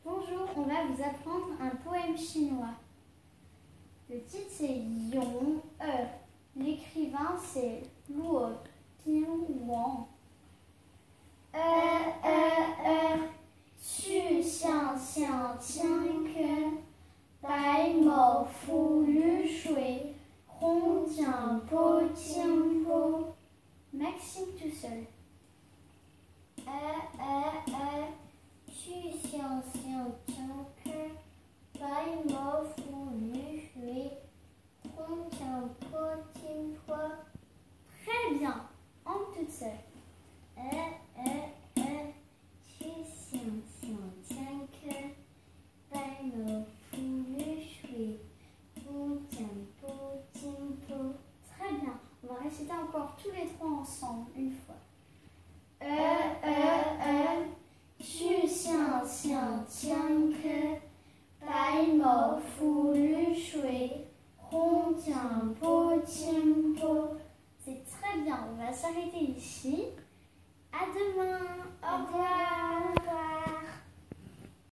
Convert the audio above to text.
Bonjour, on va vous apprendre un poème chinois. Le titre c'est Yong E. L'écrivain c'est Luo Tingwang. 去向小江边，白毛浮绿水，红掌拨清波。Maxime tout seul. 去向小江边，白毛浮绿水，红掌拨清波。 Très bien. En toute seule. 去向小江边，白毛浮绿水，红掌拨清波。 Très bien. On va réciter encore tous les trois ensemble une fois. 去向小江边，白毛浮绿水，红掌拨清波。 C'est très bien. On va s'arrêter ici. À demain. Au revoir.